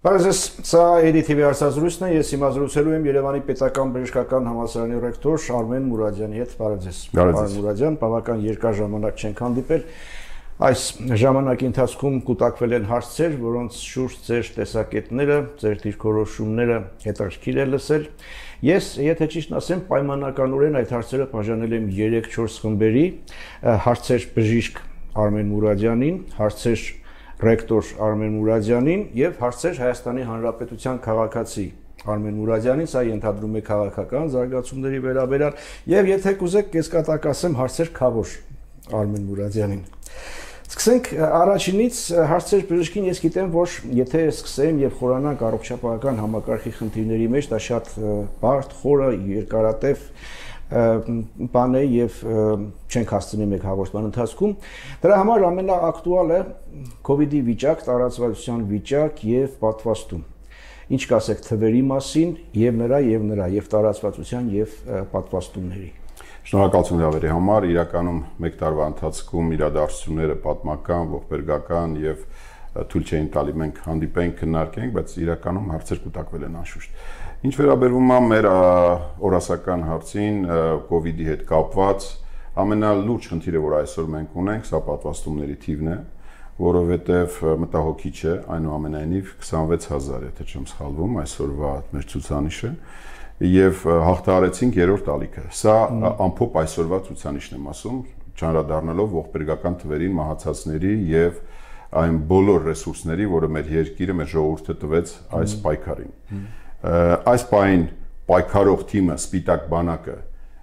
Բարեզես, սա EDTV հարցազրույցն է, ես հիմա զրուցելու եմ Երևանի պետական բժշկական համալսարանի ռեկտոր Արմեն Մուրադյանի հետ, բարեզես։ Արմեն Մուրադյան, բավական երկար ժամանակ չենք հանդիպել։ Այս ժամանակի ընթացքում կուտակվել են հարցեր, որոնց շուրջ ձեր տեսակետները, ձեր դիրքորոշումները հետաքրքիր է լսել։ Ես, եթե ճիշտն ասեմ, պայմանականորեն այդ հարցերը բաժանել եմ 3-4 խմբերի, հարցեր բժիշկ Արմեն Մուրադյանին, հարցեր ռեկտոր Արմեն Մուրադյանին եւ հարցեր Հայաստանի Հանրապետության քաղաքացի Արմեն Մուրադյանին, սա ենթադրում է քաղաքական զարգացումների վերաբերյալ եւ եթե կուզեք կեսկատակ ասեմ հարցեր քավոր Արմեն Մուրադյանին։ Սկսենք առաջինից հարցեր բժշկին, ես գիտեմ, որ եթե սկսեմ եւ խորանանք առողջապահական համակարգի խնդիրների մեջ, դա շատ բարդ, խորը, երկարատև բան է եւ չենք հասցնի մեկ հաղորդման ընթացքում դրա համար ամենաակտուալը COVID-ի վիճակ, տարածվածության վիճակ եւ պատվաստում։ Ինչ կասեք թվերի մասին եւ նրա տարածվածության եւ պատվաստումների։ Շնորհակալություն լավերի համար, իրականում մեկ տարվա ընթացքում իրադարձությունները պատմական, ողբերգական եւ թույլ չէին տալի մենք հանդիպենք, քննարկենք, բայց իրականում հարցեր կուտակվել են անշուշտ։ Ինչ վերաբերվում է մեր օրասական հարցին, COVID-ի հետ կապված, ամենալուրջ խնդիրը, որ այսօր մենք ունենք, սա պատվաստումների թիվն է, որովհետև մտահոգիչ է, այնուամենայնիվ 26000, եթե չեմ սխալվում, այսօրվա մեր ցուցանիշը, եւ հաղթահարեցինք երրորդ ալիքը։ Սա ամփոփ այսօրվա ցուցանիշն եմ ասում, չանդրադառնալով ողբերգական թվերին, մահացածների եւ այն բոլոր ռեսուրսների, որը մեր երկիրը, մեր ժողովուրդը տվեց այս պայքարին։ Այս պայն պայքարող թիմը, Սպիտակ բանակը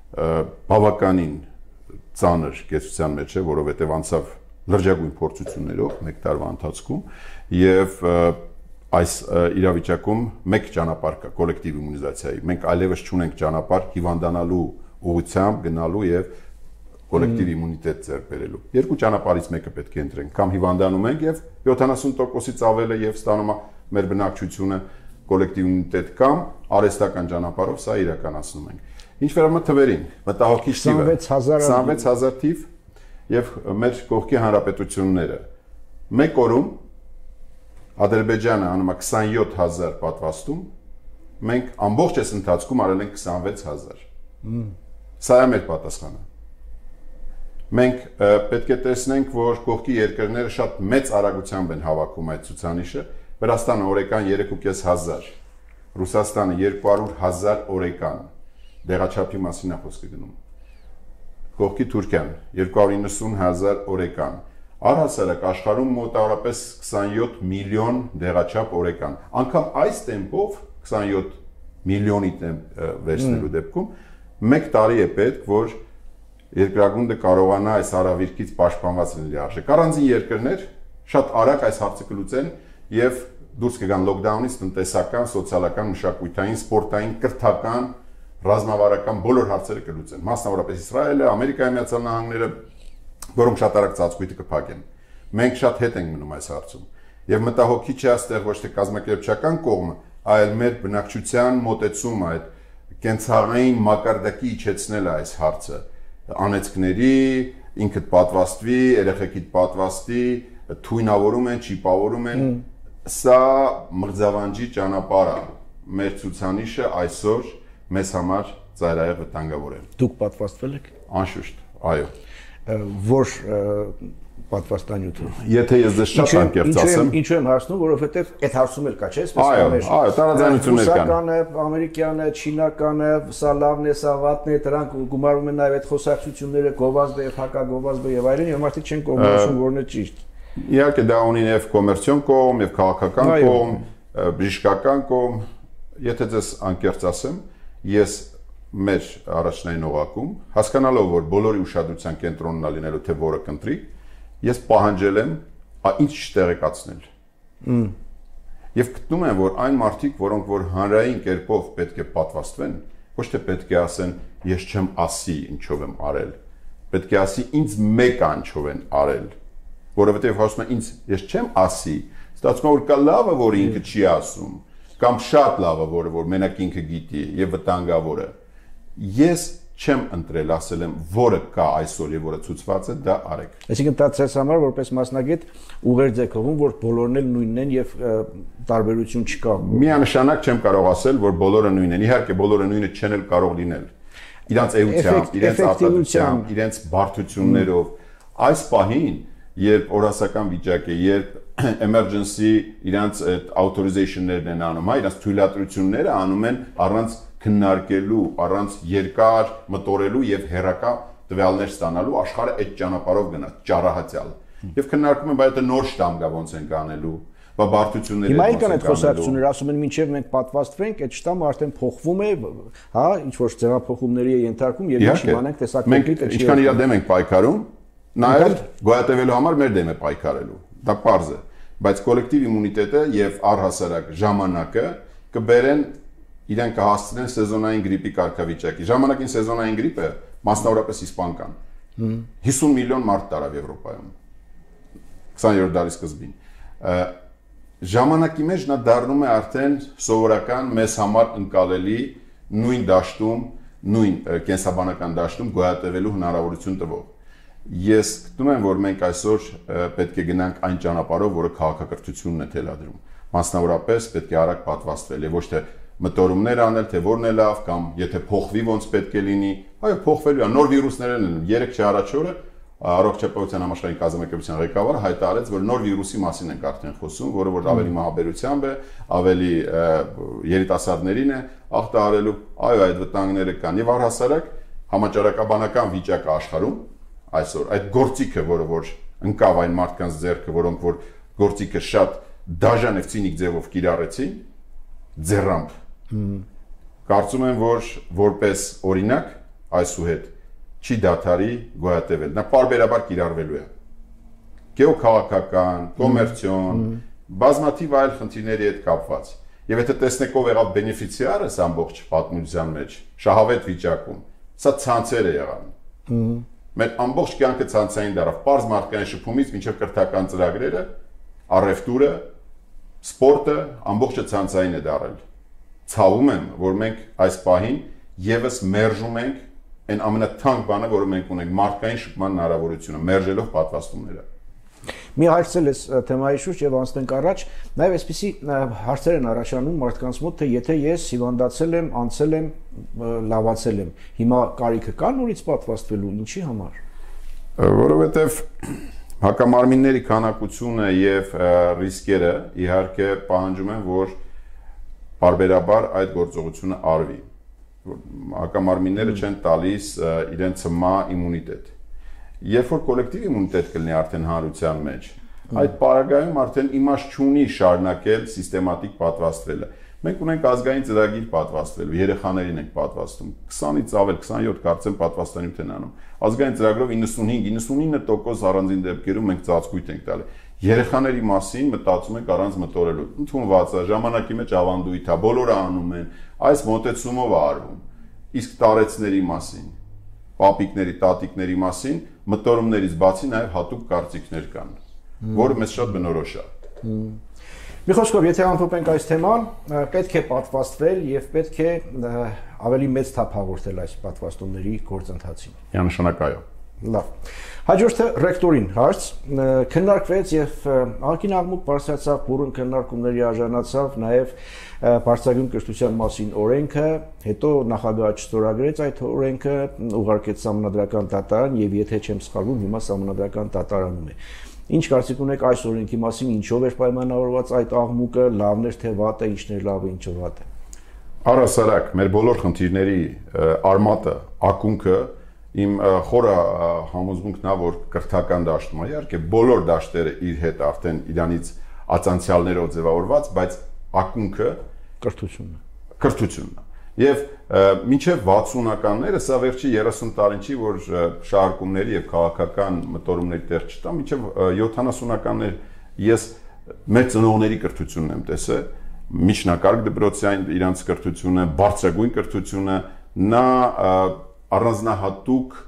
բավականին ծանր կեցության մեջ է, որովհետև անցավ լրջագույն փորձություններով մեկ տարվա ընթացքում եւ այս իրավիճակում մեկ ճանապարհ կա կոլեկտիվ իմունիզացիայի։ Մենք այլևս չունենք ճանապարհ հիվանդանալու ուղղությամբ գնալու եւ կոլեկտիվ իմունիտետ ձեռք բերելու։ Երկու ճանապարհից մեկը պետք է ընտրենք, կամ հիվանդանում ենք եւ 70%-ից ավելը եւ στանում է մեր բնակչությունը կոլեկտիվ իմունիտետ կամ արհեստական ճանապարհով սա իրականացնում ենք։ Ինչ վերաբերում է թվերին, մտահոգիչ թիվը 26000 թիվ եւ մեր կողքի հանրապետությունները մեկ օրում Ադրբեջանը անում է 27000 պատվաստում, մենք ամբողջ այս ընթացքում արել ենք 26000։ Սա է մեր պատասխանը։ Մենք պետք է տեսնենք, որ կողքի երկրները շատ մեծ արագությամբ են հավաքում այդ ցուցանիշը։ Վրաստանը օրեկան 3500, Ռուսաստանը 200,000 օրեկան, դեղաչափի մասին է խոսքը գնում։ Կողքի Թուրքիան 290,000 օրեկան, առհասարակ աշխարհում մոտավորապես 27 միլիոն դեղաչափ օրեկան։ Անկամ այս տեմպով 27 միլիոնի վերցնելու դեպքում մեկ տարի է պետք, որ երկրագունդը կարողանա այս արավիրքից պաշտպանված լինել արժեք։ Առանձին երկրներ շատ արագ այս հարցը կլուծեն եւ դուրս կգան լոկդաունից տնտեսական, սոցիալական, մշակութային, սպորտային, կրթական, ռազմավարական բոլոր հարցերը կլուծեն։ Մասնավորապես Իսրայելը, Ամերիկայի Միացյալ Նահանգները, որոնք շատ արագ ծածկույթը կփակեն։ Մենք շատ հետ ենք մնում այս հարցում։ Եվ մտահոգիչ է այստեղ ոչ թե կազմակերպչական կողմը, այլ մեր բնակչության մոտեցումը այդ կենցաղային մակարդակի իջեցնելը այս հարցը։ Անեծքների, ինքդ պատվաստվի, երեխեքիդ պատվաստի, թույնավորում են, չիպավորում են, սա մղձավանջի ճանապարհ է։ Մեր ցուցանիշը այսօր մեզ համար ծայրահեղ վտանգավոր է։ Դուք պատվաստվել եք։ Անշուշտ, այո։ Որ պատվաստանյութը։ Եթե ես դες շատ անկեղծ ասեմ, ինչու եմ հարցնում, որովհետև այդ հարցում էլ կա, չէ՞, այսպես կաներ։ Այո, տարաձայնություններ կան։ Ռուսականը, ամերիկյանը, չինականը, սա լավն է, սա վատն է, դրանք գումարում են նաև այդ խոսակցությունները, գովազդը եւ հակագովազդը եւ այլն, եւ մարդիկ չեն կողմնորոշում, որն է ճիշտ։ Իհարկե դա ունի եւ կոմերցիոն կողմ, եւ քաղաքական կողմ, բժշկական կողմ։ Եթե դες անկեղծ ասեմ, ես մեր առաջնային օղակում, հասկանալով, որ բոլորի ուշադրության կենտրոնն է լինելու, թե որը կընտրի, ես պահանջել եմ ինչ տեղեկացնել։ Եվ գտնում եմ, որ այն մարդիկ, որոնք որ հանրային կերպով պետք է պատվաստվեն, ոչ թե պետք է ասեն, ես չեմ ասի ինչով եմ արել, պետք է ասի ինձ մեկ անչով են արել, որովհետև ասում են ինձ ես չեմ ասի, ստացվում է որ կա լավը, որ ինքը չի ասում, կամ շատ լավը, որ մենակ ինքը գիտի եւ վտանգավոր է։ Ես չեմ ընտրել, ասել եմ, որը կա այսօր եւ որը ցույցված է, դա արեք։ Այսինքն դա ցես համար որպես մասնագետ ուղերձ եք հողում, որ բոլորն էլ նույնն են եւ տարբերություն չկա։ Միանշանակ չեմ կարող ասել, որ բոլորը նույնն են։ Իհարկե բոլորը նույնը չեն էլ կարող լինել։ Իրանց էությամբ, իրենց արտադրությամբ, իրենց բարդություններով այս պահին, երբ օրասական վիճակ է, երբ emergency իրանց authorization-ներն են անում, հա, իրանց թույլատրությունները անում են առանց քննարկելու, առանց երկար մտորելու եւ հերակա տվյալներ ստանալու, աշխարհը այդ ճանապարհով գնաց, ճարահատյալ։ Եվ քննարկում են, բայց դա նոր շտամ գա ոնց են կանելու, բա բարդությունները։ Հիմա եկան այդ խոսակցությունները, ասում են, մինչև մենք պատվաստվենք, այդ շտամը արդեն փոխվում է, հա, ինչ որ ձևափոխումների է ենթարկվում եւ ինչ իմանանք տեսակ կոնկրետ է։ Ինչքան իրա դեմ ենք պայքարում, նաեւ գոյատևելու համար մեր դեմ է պայքարելու։ Դա պարզ է, բայց կոլեկտիվ իմունիտետը եւ առհասարակ ժամանակը կբերեն իրեն կհասցնեն սեզոնային գրիպի կարգավիճակի։ Ժամանակին սեզոնային գրիպը մասնավորապես իսպանական 50 միլիոն մարդ տարավ Եվրոպայում 20-րդ դարի սկզբին։ Ժամանակի մեջ նա դառնում է արդեն սովորական մեզ համար ընկալելի նույն դաշտում, նույն կենսաբանական դաշտում գոյատևելու հնարավորություն տվող։ Ես գտնում եմ, որ մենք այսօր պետք է գնանք այն ճանապարհով, որը քաղաքակրթությունն է թելադրում։ Մասնավորապես պետք է արագ պատվաստվել եւ ոչ թե մտորումներ անել, թե որն է լավ կամ եթե փոխվի ոնց պետք է լինի։ Այո, փոխվելու է, նոր վիրուսներ են, 3 չէ առաջ օրը Առողջապահության համաշխարհային կազմակերպության ղեկավարը հայտարարեց, որ նոր վիրուսի մասին ենք արդեն խոսում, որը որ ավելի մահաբերությամբ է, ավելի երիտասարդներին է ախտահարելու, այո, այդ վտանգները կան եւ առհասարակ համաճարակաբանական վիճակը աշխարհում այսօր այդ գործիքը, որը որ ընկավ այն մարդկանց ձեռքը, որոնք որ գործիքը շատ դաժան եւ ցինիկ ձևով կիրառեցին, ձեռամբ։ Կարծում եմ, որ որպես օրինակ այսուհետ չի դադարի գոյատևել, նա պարբերաբար կիրառվելու է։ Գեոքաղաքական, կոմերցիոն, բազմաթիվ այլ խնդիրների հետ կապված։ Եվ եթե տեսնեք ով եղավ բենեֆիցիարը ամբողջ պատմության մեջ, շահավետ վիճակում, սա ցանցերը եղան։ Մեր ամբողջ կյանքը ցանցային դարավ, պարզ մարդկային շփումից մինչև կրթական ծրագրերը, առևտուրը, սպորտը, ամբողջը ցանցային է դարել։ Ցավում եմ, որ մենք այս պահին եւս մերժում ենք այն ամենաթանկ բանը, որը մենք ունենք, մարդկային շփման հնարավորությունը, մերժելով պատվաստումները։ Մի հարցել ես թեմայի շուրջ եւ անցնենք առաջ, նաեւ այսպիսի հարցեր են առաջանում մարդկանց մոտ, թե եթե ես հիվանդացել եմ, անցել եմ, լավացել եմ, հիմա կարիքը կա նորից պատվաստվելու, ինչի համար։ Որովհետեւ հակամարմինների քանակությունը եւ ռիսկերը իհարկե պահանջում են, որ բարբերաբար այդ գործողությունը արվի։ Հակամարմինները չեն տալիս իրենց մա իմունիտետ։ Երբ որ կոլեկտիվ իմունիտետ կլինի արդեն հանրության մեջ, այդ պարագայում արդեն իմաստ չունի շարունակել սիստեմատիկ պատվաստվելը։ Մենք ունենք ազգային ծրագիր պատվաստվելու, երեխաներին ենք պատվաստում, 20-ից ավել 27 կարծեմ պատվաստանյութ են անում։ Ազգային ծրագրով 95-99% առանձին դեպքերում մենք ծածկույթ ենք տալի։ Երեխաների մասին մտածում ենք առանց մտորելու։ Ընդունված է, ժամանակի մեջ ավանդույթ է, բոլորը անում են, այս մոտեցումով է արվում։ Իսկ տարեցների մասին, պապիկների, տատիկների մասին մտորումներից բացի նաև հատուկ կարծիքներ կան, որը մեզ շատ բնորոշ է։ Մի խոսքով, եթե ամփոփենք այս թեման, պետք է պատվաստվել եւ պետք է ավելի մեծ թափ հաղորդել այս պատվաստումների գործընթացին։ Միանշանակ այո։ Լավ։ Հաջորդը ռեկտորին հարց քննարկվեց եւ ակին աղմուկ բարձրացավ, բուրըն քննարկումների արժանացավ նաեւ բարձրագույն կրթության մասին օրենքը, հետո նախագահը չստորագրեց այդ օրենքը, ուղարկեց սահմանադրական դատարան եւ եթե չեմ սխալվում, հիմա սահմանադրական դատարանում է։ Ինչ կարծիք ունեք այս օրենքի մասին, ինչով էր պայմանավորված այդ աղմուկը, լավն էր թե վատ է, ինչն էր լավ է, ինչը վատ է։ Առհասարակ մեր բոլոր խնդիրների արմատը, ակունքը իմ խորը համոզմունքն է, որ կրթական դաշտում է, իհարկե բոլոր դաշտերը իր հետ արդեն իրանից ածանցյալներով ձևավորված, բայց ակունքը կրթությունն է։ Եւ մինչև 60-ականները սա վերջի 30 տարին չի, որ շարժումների եւ քաղաքական մտորումների տեղ չտա, մինչև 70-ականներ ես մեր ծնողների կրթությունն եմ տեսել, միջնակարգ դպրոցային իրանց կրթությունը, բարձրագույն կրթությունը, նա առանձնահատուկ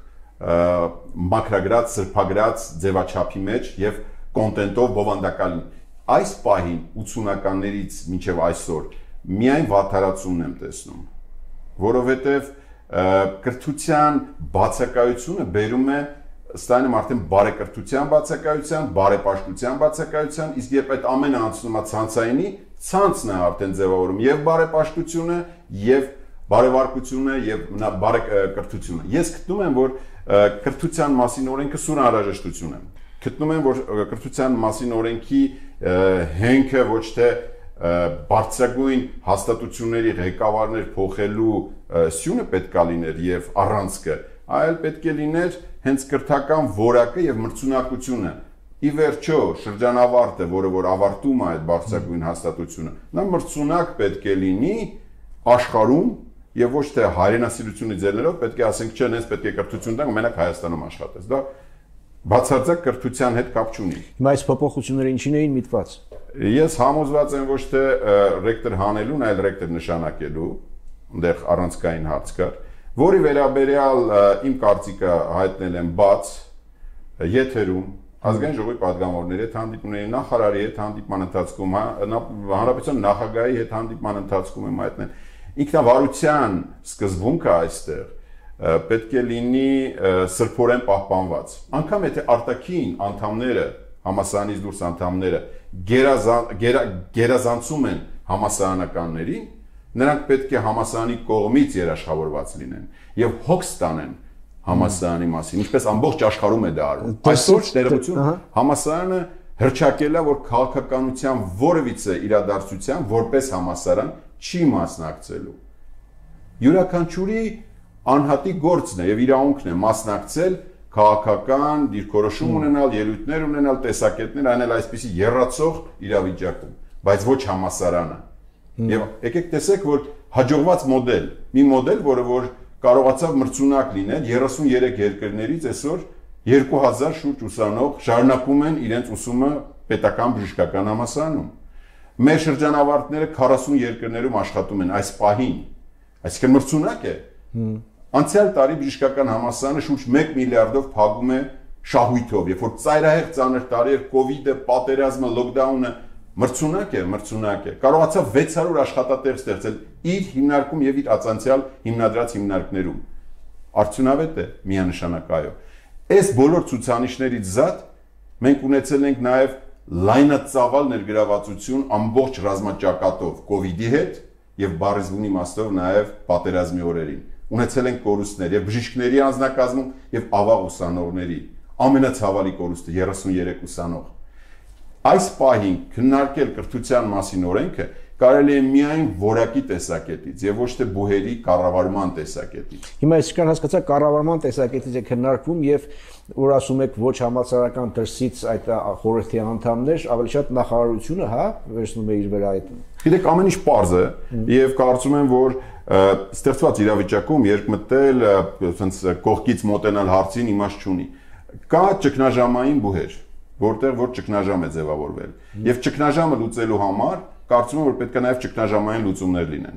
մակրագրած, սրբագրած ձևաչափի մեջ եւ կոնտենտով բովանդակալին։ Այս պահին 80-ականներից մինչև այսօր միայն վատթարացումն եմ տեսնում, որովհետեւ կրթության բացակայությունը բերում է ստանում արդեն բարեկրթության բացակայության, բարեպաշտության բացակայության, իսկ երբ այդ ամենը անցնում է ցանցայինի, ցանցն է արդեն ձևավորում եւ բարեպաշտությունը եւ բարևարկությունը եւ բարեկրթությունը։ Ես գտնում եմ, որ կրթության մասին օրենքը սուր անհրաժեշտություն է։ Գտնում եմ, որ կրթության մասին օրենքի հենքը ոչ թե բարձրագույն հաստատությունների ղեկավարներ փոխելու սյունը պետք է լիներ եւ առանցքը, այլ պետք է լիներ հենց կրթական որակը եւ մրցունակությունը։ Ի վերջո շրջանավարտը, որը որ ավարտում է այդ բարձրագույն հաստատությունը, նա մրցունակ պետք է լինի աշխարհում եւ ոչ թե հայրենասիրությունից ելնելով պետք է ասենք չէ, նենց պետք է կրթություն տանք, մենակ Հայաստանում աշխատես։ Դա բացարձակ կրթության հետ կապ չունի։ Հիմա այս փոփոխությունները ինչին էին միտված։ Ես համոզված եմ ոչ թե ռեկտոր հանելուն, այլ ռեկտոր նշանակելու, այնտեղ առանցքային հարց կար, որի վերաբերյալ իմ կարծիքը հայտնել եմ բաց եթերում ազգային ժողովի падգամավորների հետ հանդիպումների, նախարարի հետ հանդիպման ընթացքում, հանրապետության նախագահի հետ հանդիպման ընթացքում եմ հայտնել։ Ինքնավարության սկզբունքը այստեղ պետք է լինի սրբորեն պահպանված։ Անկամ եթե արտաքին անդամները, համասարանից դուրս անդամները գերազանցում են համասարանականներին, նրանք պետք է համասարանի կողմից երաշխավորված լինեն եւ հոգ ստանեն համասարանի մասին, ինչպես ամբողջ աշխարհում է դա արվում։ Այսօր ներողություն, համասարանը հրճակել է, որ քաղաքականության որևիցե իրադարձության որպես համասարան չի մասնակցելու։ Յուրաքանչյուրի անհատի գործն է եւ իրավունքն է մասնակցել քաղաքական դիրքորոշում ունենալ, ելույթներ ունենալ, տեսակետներ անել այսպիսի եռացող իրավիճակում, բայց ոչ համասարանը։ Եվ եկեք տեսեք, որ հաջողված մոդել, մի մոդել, որը որ կարողացավ մրցունակ լինել 33 երկրներից այսօր 2000 շուրջ ուսանող շարունակում են իրենց ուսումը պետական բժշկական համալսարանում։ Մեր շրջանավարտները 40 երկրներում աշխատում են այս պահին, այսինքն մրցունակ է։ Անցյալ տարի բժշկական համալսարանը շուրջ 1 միլիարդով փակում է շահույթով, երբ որ ծայրահեղ ծանր տարի էր կովիդը, պատերազմը, լոկդաունը, մրցունակ է, կարողացավ 600 աշխատատեղ ստեղծել իր հիմնարկում եւ իր ածանցյալ հիմնադրած հիմնարկներում։ Արդյունավետ է, միանշանակ այո։ Այս բոլոր ցուցանիշներից զատ մենք ունեցել ենք նաեւ լայնածավալ ներգրավվածություն ամբողջ ռազմաճակատով կովիդի հետ եւ բառեզբունի իմաստով նաեւ պատերազմի օրերին։ Ունեցել ենք կորուստներ եւ բժիշկների անձնակազմում եւ ավաղ ուսանողների։ Ամենացավալի կորուստը 33 ուսանող։ Այս պահին քննարկել կրթության մասին օրենքը կարելի է միայն որակի տեսակետից եւ ոչ թե բուհերի կառավարման տեսակետից։ Հիմա այսքան հասկացա կառավարման տեսակետից է քննարկվում եւ որ ասում եք ոչ համալսարանական դրսից այդ խորհրդի անդամներ, ավելի շատ նախարարությունը, հա, վերցնում է իր վրա այդ։ Գիտեք, ամեն ինչ պարզ է եւ կարծում եմ, որ ստեղծված իրավիճակում երկմտել, ասենց կողքից մոտենալ հարցին իմաստ չունի։ Կա ճգնաժամային բուհեր, որտեղ որ ճգնաժամ է ձևավորվել եւ ճգնաժամը լուծելու համար կարծում եմ, որ պետք է նաեւ ճգնաժամային լուծումներ լինեն։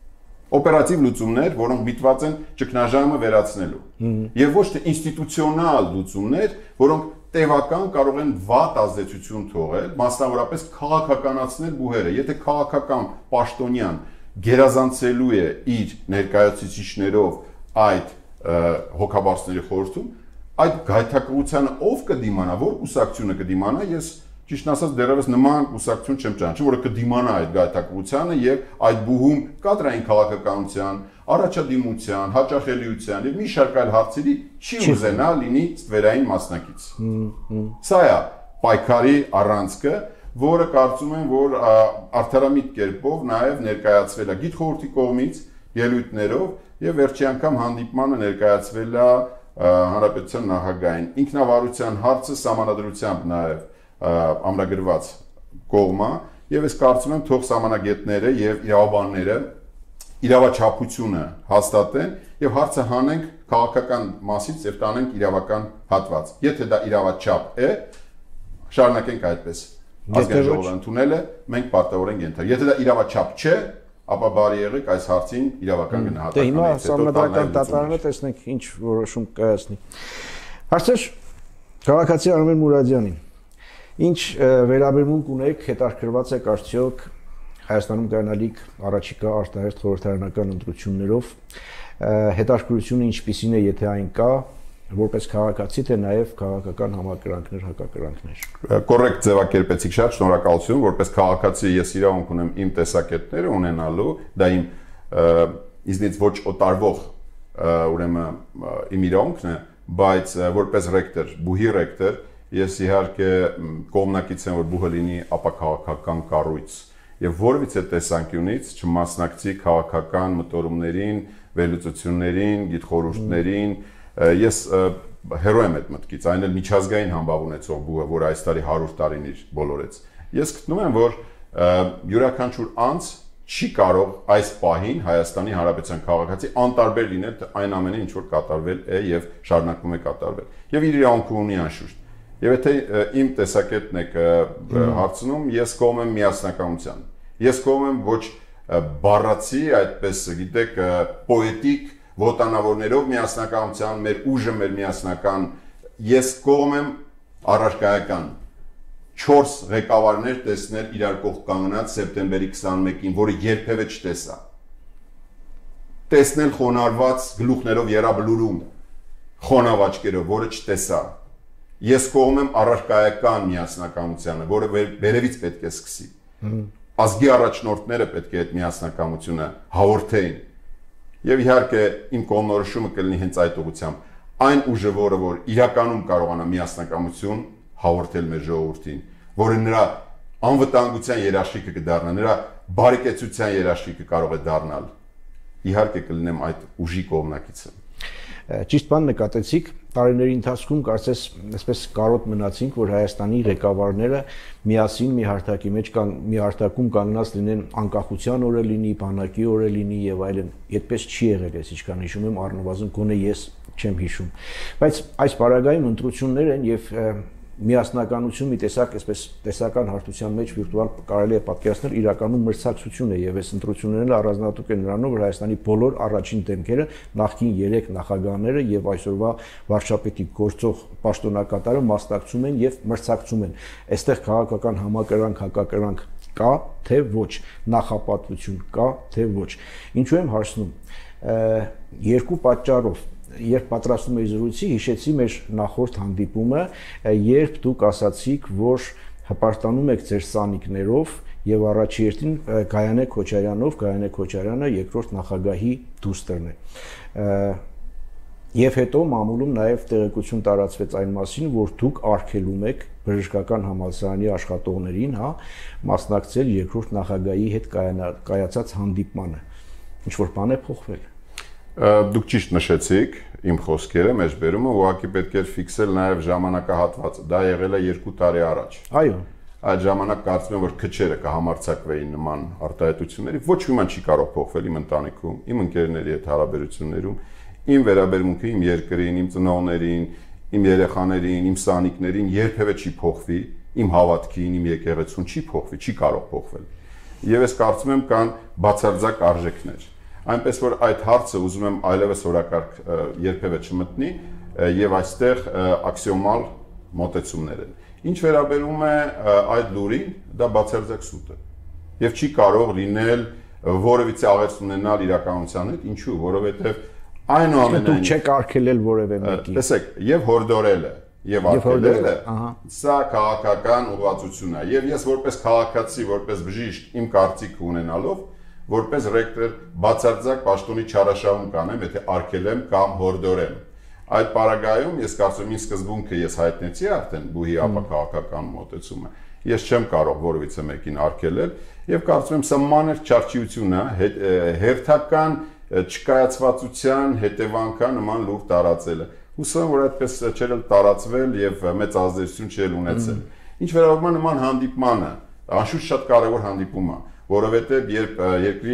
Օպերատիվ լուծումներ, որոնք միտված են ճգնաժամը վերացնելու։ Եվ ոչ թե ինստիտուցիոնալ լուծումներ, որոնք տևական կարող են վատ ազդեցություն թողել, մասնավորապես քաղաքականացնել բուհերը։ Եթե քաղաքական պաշտոնյան գերազանցելու է իր ներկայացուցիչներով այդ հոգաբարձների խորհրդում, այդ գայթակղությանը ով կդիմանա, որ կուսակցությունը կդիմանա, ես ճիշտն ասած դեռևս նման կուսակցություն չեմ ճանաչում, որը կդիմանա այդ գայթակղությանը եւ այդ բուհում կադրային քաղաքականության, առաջադիմության, հաճախելիության եւ մի շարք այլ հարցերի չի ուզենա լինի ստվերային մասնակից։ Սա է պայքարի առանցքը, որը կարծում եմ, որ արդարամիտ կերպով նաեւ ներկայացվել է գիտխորհրդի կողմից ելույթներով եւ վերջի անգամ հանդիպմանը ներկայացվել է հանրապետության նախագահային։ Ինքնավարության հարցը սահմանադրությամբ նաեւ ամրագրված կողմա եւ ես կարծում եմ թող սահմանագետները եւ իրավաբանները իրավաչափությունը հաստատեն եւ հարցը հանենք քաղաքական մասից եւ տանենք իրավական հատված։ Եթե դա իրավաչափ է, շարունակենք այդպես։ Ազգային ժողովը ընդունել է, մենք պարտավոր ենք ենթարկել։ Եթե դա իրավաչափ չէ, ապա բարի եղեք այս հարցին իրավական գնահատական։ Դե հիմա սահմանադրական դատարանը տեսնենք ինչ որոշում կայացնի։ Հարցեր քաղաքացի Արմեն Մուրադյանին։ Ինչ վերաբերմունք ունեք, հետաքրքրված եք արդյոք Հայաստանում կայանալիք առաջիկա արտահերթ խորհրդարանական ընտրություններով հետաքրքրությունը ինչպիսին է, եթե այն կա, որպես քաղաքացի, թե նաև քաղաքական համակրանքներ, հակակրանքներ։ Կոռեկտ ձևակերպեցիք, շատ շնորհակալություն, որպես քաղաքացի ես իրավունք ունեմ իմ տեսակետները ունենալու, դա իմ իզնից ոչ օտարվող ուրեմն իմ իրավունքն է, բայց որպես ռեկտոր, բուհի ռեկտոր, ես իհարկե կողմնակից եմ, որ բուհը լինի ապաքաղաքական կառույց եւ որևիցե տեսանկյունից չմասնակցի քաղաքական մտորումներին, վերլուծություններին, գիտխորհուրդներին։ Ես հերո եմ այդ մտքից, այն էլ միջազգային համբավ ունեցող բուհը, որ այս տարի 100 տարին իր բոլորեց։ Ես գտնում եմ, որ յուրաքանչյուր անձ չի կարող այս պահին Հայաստանի Հանրապետության քաղաքացի անտարբեր լինել այն ամենին, ինչ որ կատարվել է եւ շարունակվում է կատարվել։ Եվ իր իրավունքը ունի անշուշտ։ Եվ եթե իմ տեսակետն եք հարցնում, ես կողմ եմ միասնականության։ Ես կողմ եմ ոչ բառացի, այդպես գիտեք, պոետիկ ոտանավորներով միասնականության, մեր ուժը մեր միասնական, ես կողմ եմ առարկայական 4 ղեկավարներ տեսնել իրար կողք կանգնած սեպտեմբերի 21-ին, որը երբևէ չտեսա։ Տեսնել խոնարհված գլուխներով երաբլուրում, խոնավ աչքերով, որը չտեսա։ Ես կողմ եմ առարկայական միասնականությանը, որը վերևից պետք է սկսի։ Ազգի առաջնորդները պետք է այդ միասնականությունը հաղորդեին։ Եվ իհարկե իմ կողմնորոշումը կլինի հենց այդ ուղղությամբ։ Այն ուժը, որը իրականում կարողանա միասնականություն հաղորդել մեր ժողովրդին, որը նրա անվտանգության երաշխիքը կդառնա, նրա բարեկեցության երաշխիքը կարող է դառնալ։ Իհարկե կլինեմ այդ ուժի կողմնակիցը։ Ճիշտ բան նկատեցիք, տարիների ընթացքում կարծես այսպես կարոտ մնացինք, որ Հայաստանի ղեկավարները միասին մի հարթակի մեջ մի հարթակում կանգնած լինեն, անկախության օրը լինի, բանակի օրը լինի եւ այլն։ Այդպես չի եղել, ես ինչքան հիշում եմ, առնվազն գոնե ես չեմ հիշում։ Բայց այս պարագայում ընտրություններ են եւ միասնականություն մի տեսակ, այսպես տեսական հարթության մեջ վիրտուալ կարելի է պատկերացնել իրականում մրցակցություն է եւ այս ընտրություններն առանձնահատուկ են նրանով, որ Հայաստանի բոլոր առաջին դեմքերը նախկին 3 նախագահները եւ այսօրվա վարչապետի գործող պաշտոնակատարը մասնակցում են եւ մրցակցում են։ Այստեղ քաղաքական համակրանք, հակակրանք կա, թե ոչ, նախապատվություն կա, թե ոչ։ Ինչու եմ հարցնում։ Երկու պատճառով Երբ պատրաստում էի զրույցի, հիշեցի մեր նախորդ հանդիպումը, երբ դուք ասացիք, որ հպարտանում եք ձեր սանիկներով եւ առաջի երթին Գայանե Քոչարյանով, Գայանե Քոչարյանը երկրորդ նախագահի դուստրն է։ Եվ հետո մամուլում նաեւ տեղեկություն տարածվեց այն մասին, որ դուք արգելում եք բժշկական համալսարանի աշխատողներին, մասնակցել երկրորդ նախագահի հետ կայացած հանդիպմանը։ Ինչ որ բան է փոխվել։ Դուք ճիշտ նշեցիք իմ խոսքերը, մեջբերումը, ուղղակի պետք է ֆիքսել նաև ժամանակահատվածը։ Դա եղել է 2 տարի առաջ։ Այո։ Այդ ժամանակ կարծում եմ, որ քչերը կհամարձակվեին նման արտահայտությունների, ոչ մի բան չի կարող փոխվել իմ ընտանիքում, իմ ընկերների հետ հարաբերություններում, իմ վերաբերմունքը իմ երկրին, իմ ծնողներին, իմ երեխաներին, իմ սանիկներին երբևէ չի փոխվի, իմ հավատքին, իմ եկեղեցուն չի փոխվի, չի կարող փոխվել։ Եվ ես կարծում եմ կան բացարձակ արժեքներ։ Այնպես որ այդ հարցը ուզում եմ այլևս օրակարգ երբևէ չմտնի եւ այստեղ աքսիոմալ մոտեցումներ են։ Ինչ վերաբերում է այդ լուրին, դա բացարձակ սուտ է եւ չի կարող լինել որևիցե աղերս ունենալ իրականության հետ, ինչու, որովհետեւ այնուամենայնիվ դուք չեք արգելել որևէ մեկի։ Տեսեք, եւ հորդորելը եւ արգելելը, սա քաղաքական ուղղվածություն է եւ ես որպես քաղաքացի, որպես բժիշկ իմ կարծիքը ունենալով որպես ռեկտոր բացարձակ պաշտոնի չարաշահում կանեմ, եթե արգելեմ կամ հորդորեմ։ Այդ պարագայում ես կարծում եմ սկզբունքը ես հայտնեցի արդեն բուհի ապաքաղաքական մոտեցումը։ Ես չեմ կարող որևիցե մեկին արգելել եւ կարծում եմ սա մանր չարչիություն է, հերթական չկայացվածության հետևանքա նման լուր տարածելը։ Հուսով եմ, որ այդպես չէր տարածվել եւ մեծ ազդեցություն չէր ունեցել։ Ինչ վերաբերում է նման հանդիպմանը, անշուշտ շատ կարեւոր հանդիպում է, որովհետեւ երբ երկրի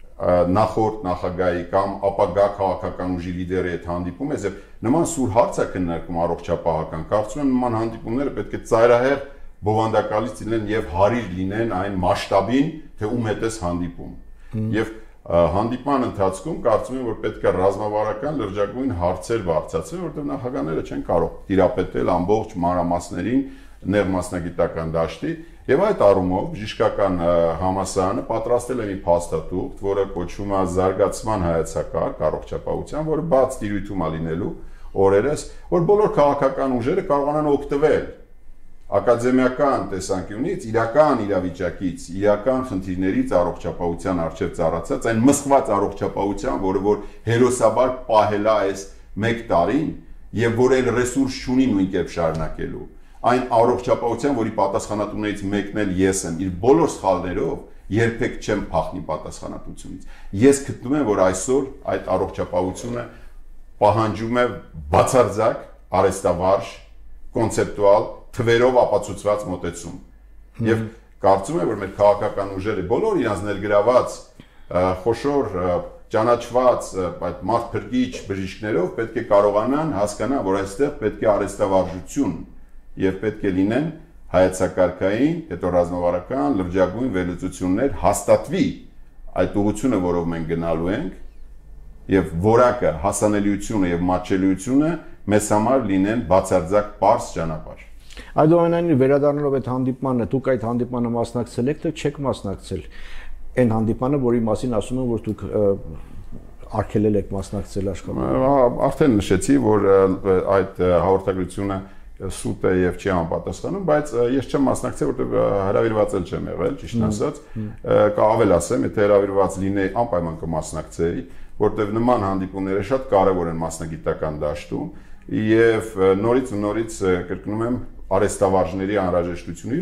նախորդ նախագահի կամ ապագա քաղաքական ուժի լիդերի հետ հանդիպում ես եւ նման սուր հարց է քննարկում առողջապահական, կարծում եմ նման հանդիպումները պետք է ծայրահեղ բովանդակալից լինեն եւ հարիր լինեն այն մասշտաբին, թե ում հետ ես հանդիպում։ Եվ հանդիպման ընթացքում կարծում եմ, որ պետք է ռազմավարական լրջագույն հարցեր բարձրացնել, որտեղ նախագահները չեն կարող տիրապետել ամբողջ մանրամասներին նեղ մասնագիտական դաշտի Եվ այդ առումով բժշկական համալսարանը պատրաստել է մի փաստաթուղթ, որը կոչվում է զարգացման հայեցակարգ առողջապահության, որը բաց տիրույթում է լինելու օրերս, որ բոլոր քաղաքական ուժերը կարողանան օգտվել ակադեմիական տեսանկյունից, իրական իրավիճակից, իրական խնդիրներից առողջապահության առջև ծառացած այն մսխված առողջապահության, որը որ հերոսաբար պահել է այս 1 տարին եւ որ էլ ռեսուրս չունի նույնքեւ շարունակելու այն առողջապահության, որի պատասխանատուներից մեկն էլ ես եմ, իր բոլոր սխալներով երբեք չեմ փախնի պատասխանատվությունից։ Ես գտնում եմ, որ այսօր այդ առողջապահությունը պահանջում է բացարձակ արհեստավարժ, կոնցեպտուալ, թվերով ապացուցված մոտեցում։ Եվ կարծում եմ, որ մեր քաղաքական ուժերը բոլոր իրանց ներգրաված խոշոր ճանաչված այդ մարդ փրկիչ բժիշկներով պետք է կարողանան հասկանալ, որ այստեղ պետք է արհեստավարժություն եւ պետք է լինեն հայեցակարգային, հետո ռազմավարական, լրջագույն վերլուծություններ հաստատվի այդ ուղղությունը, որով մենք գնալու ենք, եւ որակը, հասանելիությունը եւ մատչելիությունը մեզ համար լինեն բացարձակ པարզ ճանապարհ։ Այդուհանդերձ վերադառնալով այդ հանդիպմանը, դուք այդ հանդիպմանը մասնակցել եք, թե չեք մասնակցել։ Այն հանդիպանը, որի մասին ասում են, որ դուք արգելել եք մասնակցել աշխատանքին։ Արդեն նշեցի, որ այդ հաղորդագրությունը սուտ է եւ չի համապատասխանում, բայց ես չեմ մասնակցել, որովհետեւ հրավիրված էլ չեմ եղել, ճիշտ ասած, կավել ասեմ, եթե հրավիրված լինեի, անպայման կմասնակցեի, որովհետեւ նման հանդիպումները շատ կարեւոր են մասնագիտական դաշտում եւ նորից ու նորից կրկնում եմ արհեստավարժների անհրաժեշտությունը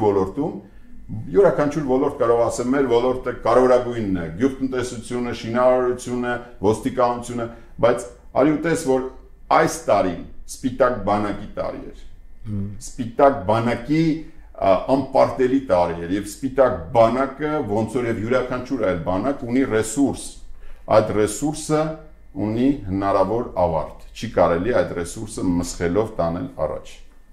յուրաքանչյուր ոլորտ կարող ասեմ, մեր ոլորտը կարևորագույնն է, գյուղատնտեսությունը, շինարարությունը, ոստիկանությունը, բայց արյուտես որ այս տարին սպիտակ բանակի տարի էր։ Սպիտակ բանակի անպարտելի տարի էր եւ սպիտակ բանակը ոնց որ եւ յուրաքանչյուր այլ բանակ ունի ռեսուրս։ Այդ ռեսուրսը ունի հնարավոր ավարտ։ Չի կարելի այդ ռեսուրսը մսխելով տանել առաջ։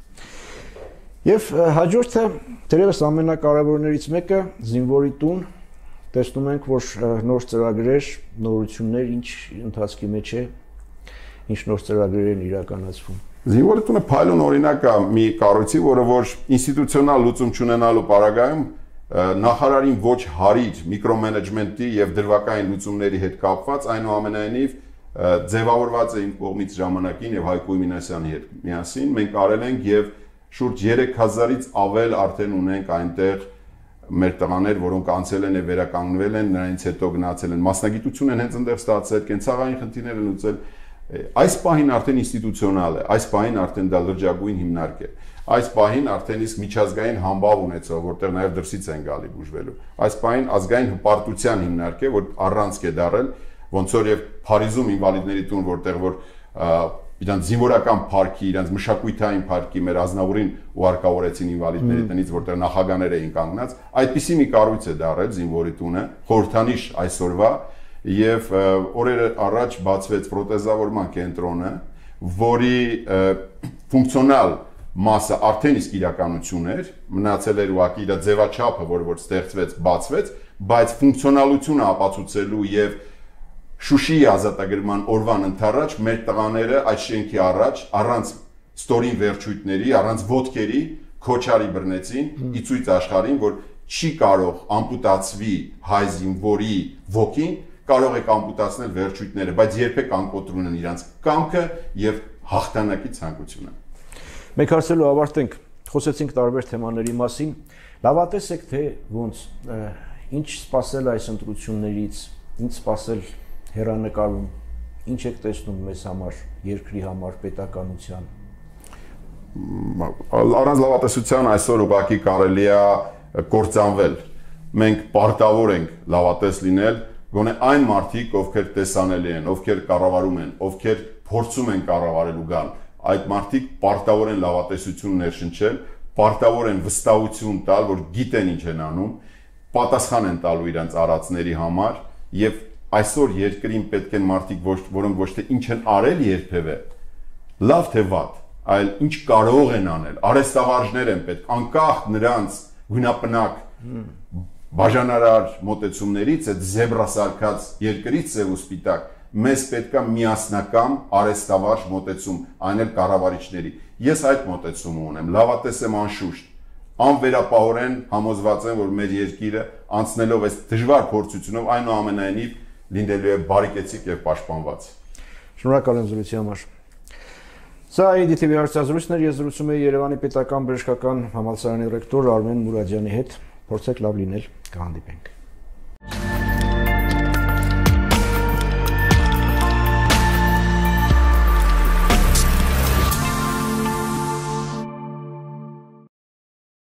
Եվ հաջորդը դերևս ամենակարևորներից մեկը զինվորի տուն տեսնում ենք, որ նոր ծրագրեր, նորություններ ինչ ընթացքի մեջ է, ինչ նոր ծրագրեր են իրականացվում։ Զինվորի տունը փայլուն օրինակ է մի կառույցի, որը որ ինստիտուցիոնալ լուծում չունենալու պարագայում նախարարին ոչ հարիր միկրոմենեջմենտի եւ դրվական լուծումների հետ կապված այնուամենայնիվ ձևավորված է իմ կողմից ժամանակին եւ Հայկո Մինասյանի հետ միասին մենք արել ենք եւ շուրջ 3000-ից ավել արդեն ունենք այնտեղ մեր տղաներ, որոնք անցել են եւ վերականգնվել են, նրանից հետո գնացել են մասնագիտություն են հենց այնտեղ ստացել, կենցաղային խնդիրներ են լուծել։ Այս պահին արդեն ինստիտուցիոնալ է, այս պահին արդեն դա լրջագույն հիմնարկ է։ Այս պահին արդեն իսկ միջազգային համբավ ունեցող, որտեղ նաեւ դրսից են գալի բուժվելու։ Այս պահին ազգային հպարտության հիմնարկ է, որ առանցք է դարել, ոնց որ եւ Փարիզում ինվալիդների տուն, որտեղ որ իրանց զինվորական парքի, իրանց մշակույթային парքի մեր ազնավուրին ուղարկավորեցին ինվալիդների տնից, որտեղ նախագաներ էին կանգնած, այդպիսի մի կառույց է դարել զինվորի տունը, խորհրդանիշ այսօրվա, եւ օրեր առաջ բացվեց պրոթեզավորման կենտրոնը, որի ֆունկցիոնալ մասը արդեն իսկ իրականություն էր, մնացել էր ուղղակի իր ձևաչափը, որ ստեղծվեց, բացվեց, բայց ֆունկցիոնալությունը ապացուցելու եւ Շուշիի ազատագրման օրվան ընթരാճ մեր տղաները այդ շենքի առաջ առանց ստորին վերջույթների, առանց ոտքերի քոչարի բռնեցին, իցույց աշխարհին, որ չի կարող ամպուտացվի հայ զինվորի ոգին, կարող եք ամպուտացնել վերջույթները, բայց երբեք անկոտրում են իրանց կամքը եւ հաղթանակի ցանկությունը։ Մենք հարցելու ավարտենք, խոսեցինք տարբեր թեմաների մասին, լավատես եք թե ոնց, ինչ սպասել այս ընտրություններից, ինչ սպասել հերանեկարում, ինչ եք տեսնում մեզ համար, երկրի համար, պետականության։ Առանց լավատեսության այսօր ուղղակի կարելի է կործանվել։ Մենք պարտավոր ենք լավատես լինել, գոնե այն մարդիկ, ովքեր տեսանելի են, ովքեր կառավարում են, ովքեր փորձում են կառավարելու գալ, այդ մարդիկ պարտավոր են լավատեսություն ներշնչել, պարտավոր են վստահություն տալ, որ գիտեն ինչ են անում, պատասխան են տալու իրենց արածների համար եւ այսօր երկրին պետք են մարդիկ, որոնք ոչ թե ինչ են արել երբևէ, լավ թե վատ, այլ ինչ կարող են անել, արհեստավարժներ են պետք, անկախ նրանց գույնապնակ բաժանարար մոտեցումներից, այդ զեբրասարկած երկրից ծև ու սպիտակ, մեզ պետք է միասնական արհեստավարժ մոտեցում, այն էլ կառավարիչների։ Ես այդ մոտեցումը ունեմ, լավատես եմ անշուշտ, անվերապահորեն համոզված եմ, որ մեր երկիրը անցնելով այս դժվար փորձությունով այնուամենայնիվ լինելու է բարեկեցիկ եւ պաշտպանված։ Շնորհակալ եմ զրույցի համար։ Սա ADTV հարցազրույցն էր, ես զրուցում եի Երևանի պետական բժշկական համալսարանի ռեկտոր Արմեն Մուրադյանի հետ։ Փորձեք լավ լինել, կհանդիպենք։